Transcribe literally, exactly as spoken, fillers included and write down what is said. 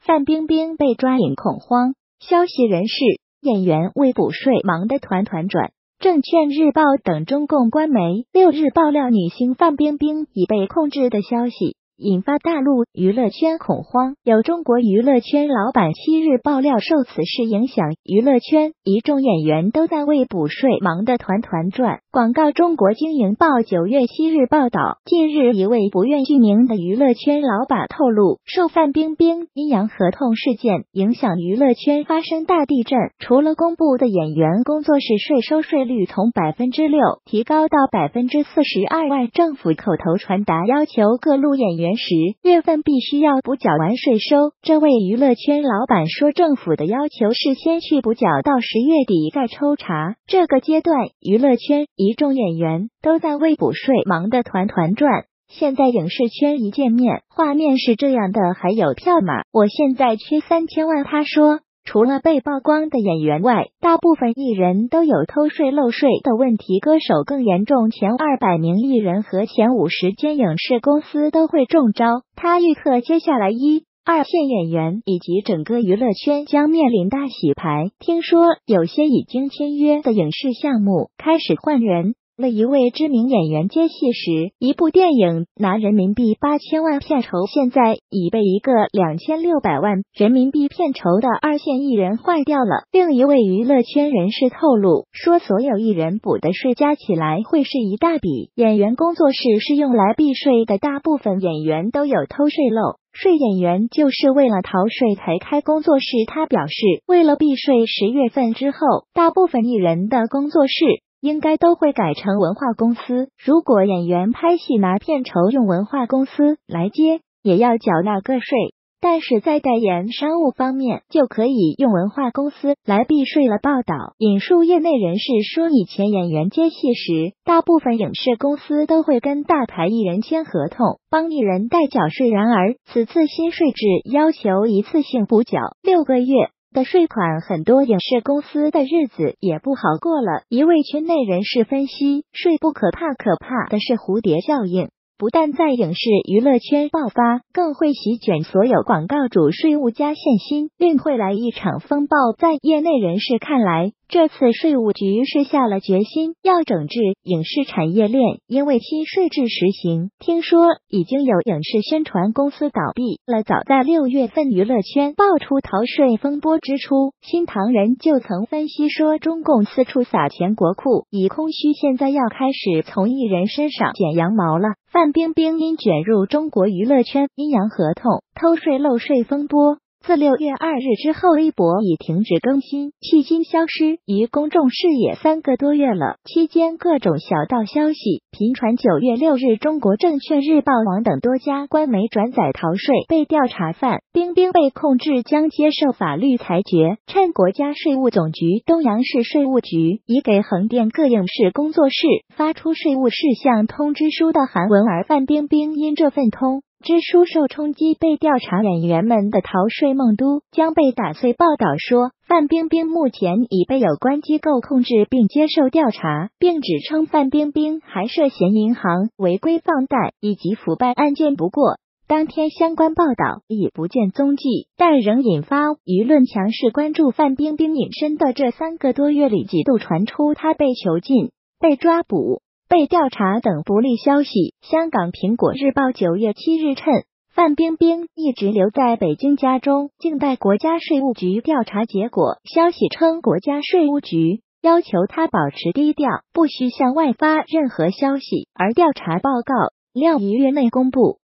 范冰冰被抓引恐慌，消息人士、演员为补税忙得团团转。证券日报等中共官媒六日爆料女星范冰冰已被控制的消息，引发大陆娱乐圈恐慌。有中国娱乐圈老板七日爆料，受此事影响，娱乐圈一众演员都在为补税忙得团团转。广告中国经营报九月七日报道，近日一位不愿具名的娱乐圈老板透露，受范冰冰阴阳合同事件影响，娱乐圈发生大地震。除了公布的演员工作室税收税率从百分之六提高到百分之四十二外，政府口头传达要求各路演员十月份必须要补缴完税收。这位娱乐圈老板说，政府的要求是先去补缴，到十月底再抽查。这个阶段，娱乐圈一众演员都在为补税忙得团团转。现在影视圈一见面，画面是这样的，还有票码，我现在缺三千万。他说，除了被曝光的演员外，大部分艺人都有偷税漏税的问题，歌手更严重，前二百名艺人和前五十间影视公司都会中招。他预测接下来一、二线演员以及整个娱乐圈将面临大洗牌。听说有些已经签约的影视项目开始换人。为一位知名演员接戏时，一部电影拿人民币八千万片酬，现在已被一个两千六百万人民币片酬的二线艺人换掉了。另一位娱乐圈人士透露说，所有艺人补的税加起来会是一大笔，演员工作室是用来避税的，大部分演员都有偷税漏税，演员就是为了逃税才开工作室。他表示，为了避税，十月份之后，大部分艺人的工作室应该都会改成文化公司，如果演员拍戏拿片酬用文化公司来接，也要缴纳个税，但是在代言商务方面就可以用文化公司来避税了。报道引述业内人士说，以前演员接戏时，大部分影视公司都会跟大牌艺人签合同，帮艺人代缴税，然而此次新税制要求一次性补缴六个月的税款，很多影视公司的日子也不好过了。一位圈内人士分析，税不可怕，可怕的是蝴蝶效应，不但在影视娱乐圈爆发，更会席卷所有广告主，税务加限薪令会来一场风暴。在业内人士看来，这次税务局是下了决心要整治影视产业链，因为新税制实行，听说已经有影视宣传公司倒闭了。早在六月份娱乐圈爆出逃税风波之初，新唐人就曾分析说，中共四处撒钱国库已空虚，现在要开始从艺人身上剪羊毛了。范冰冰因卷入中国娱乐圈阴阳合同、偷税漏税风波，自六月二日之后，微博已停止更新，迄今消失于公众视野三个多月了。期间各种小道消息频传。九月六日，中国证券日报网等多家官媒转载逃税被调查范冰冰被控制将接受法律裁决。趁国家税务总局东阳市税务局已给横店各影视工作室发出税务事项通知书的函文，而范冰冰因这份通知书受冲击，被调查演员们的逃税梦都将被打碎。报道说，范冰冰目前已被有关机构控制并接受调查，并指称范冰冰还涉嫌银行违规放贷以及腐败案件。不过当天相关报道已不见踪迹，但仍引发舆论强势关注。范冰冰隐身的这三个多月里，几度传出她被囚禁、被抓捕、被调查等不利消息。香港苹果日报九月七日称，范冰冰一直留在北京家中，静待国家税务局调查结果。消息称，国家税务局要求他保持低调，不需向外发任何消息，而调查报告料于月内公布。